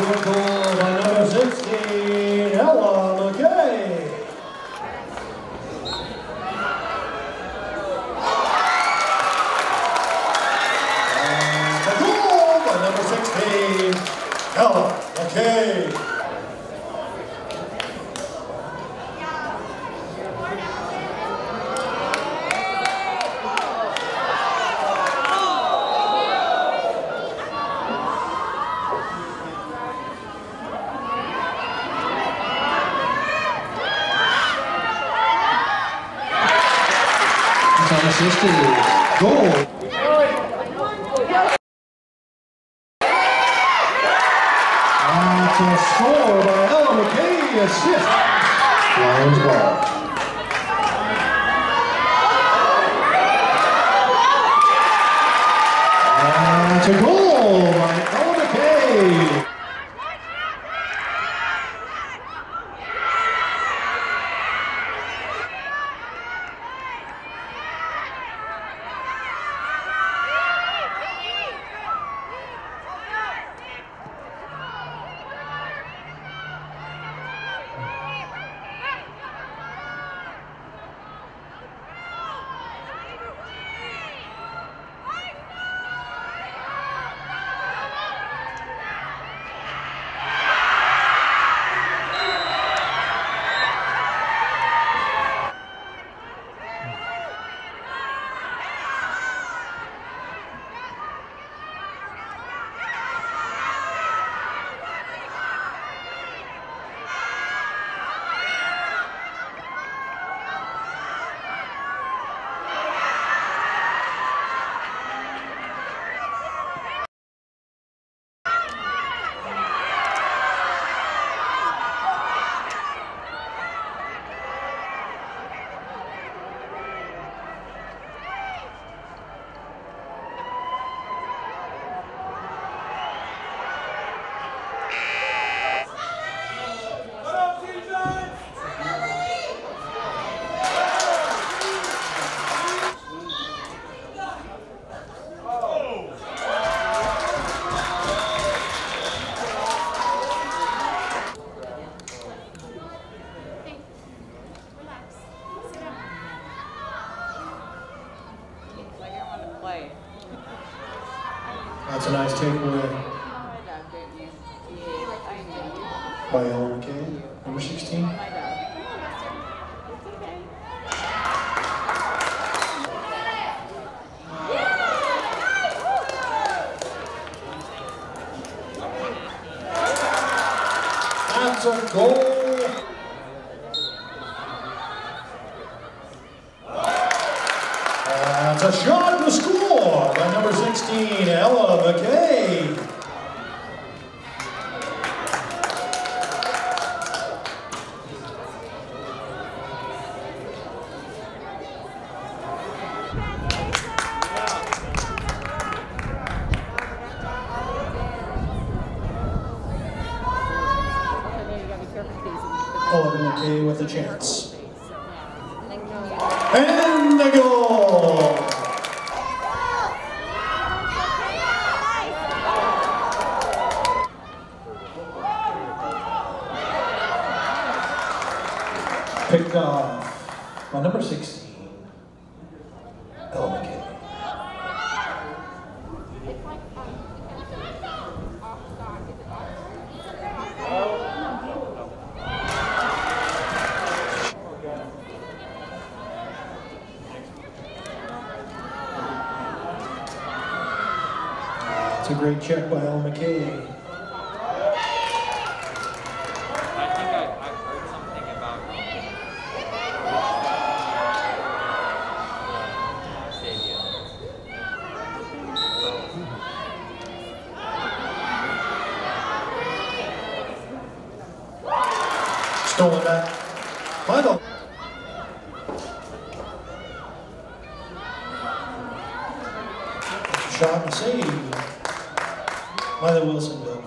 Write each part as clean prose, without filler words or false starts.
field goal by number 16, McKay. And the goal by number 16, McKay. Assisted goal. That's a score by McKay, assist. Lions ball. That's a goal by McKay. That's a nice takeaway by McKay, number 16. That's a goal. That's a shot to score by number 16, McKay. McKay with a chance. And the goal! Picked off by number 16, McKay. It's a great check by McKay. Stolen back. Final. Shot and save by the Wilson building.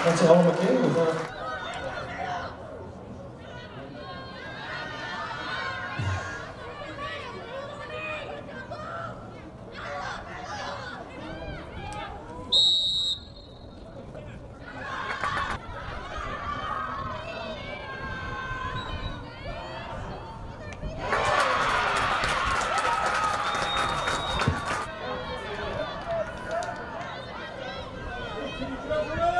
That's Ella McKay with her. Go!